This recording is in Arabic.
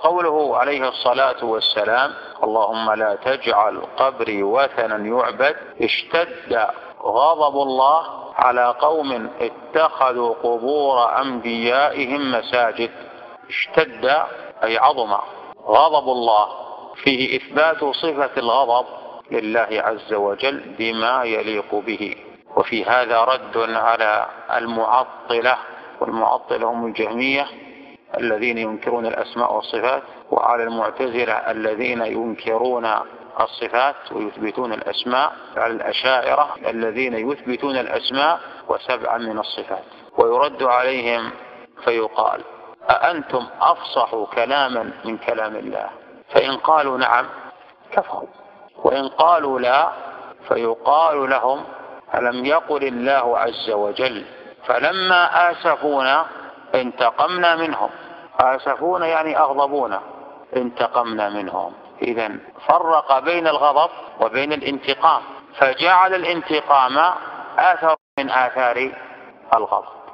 وقوله عليه الصلاة والسلام: اللهم لا تجعل قبري وثنا يعبد، اشتد غضب الله على قوم اتخذوا قبور أنبيائهم مساجد. اشتد أي عظم غضب الله، فيه إثبات صفة الغضب لله عز وجل بما يليق به. وفي هذا رد على المعطلة، والمعطلة هم الجهمية الذين ينكرون الأسماء والصفات، وعلى المعتزلة الذين ينكرون الصفات ويثبتون الأسماء، على الأشاعرة الذين يثبتون الأسماء وسبعا من الصفات. ويرد عليهم فيقال: أأنتم أفصح كلاما من كلام الله؟ فإن قالوا نعم كفروا، وإن قالوا لا فيقال لهم: ألم يقل الله عز وجل فلما آسفونا انتقمنا منهم؟ آسفونا يعني أغضبونا، انتقمنا منهم. إذن فرق بين الغضب وبين الانتقام، فجعل الانتقام آثر من آثار الغضب.